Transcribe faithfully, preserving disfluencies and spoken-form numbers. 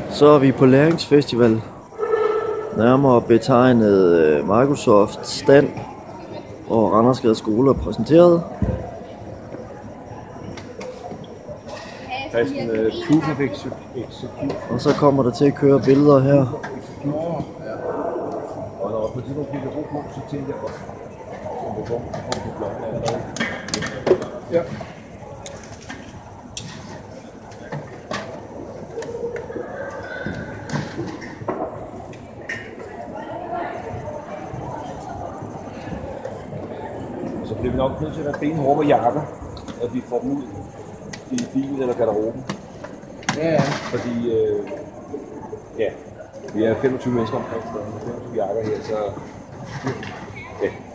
Så er vi på læringsfestival, nærmere betegnet Microsoft stand, hvor Randersgade Skole er præsenteret. Proof of execution. Og så kommer der til at køre billeder her. Og når på tidspunkt bliver ro på, så tænker jeg også, om det kommer på blokken allerede. Ja. Så bliver vi nok nødt til at være benhårde på jakker, at vi får dem ud i bilen eller garderoben. Ja, ja. Fordi, øh, ja, vi er femogtyve mennesker omkring, så femogtyve jakker her, så ja.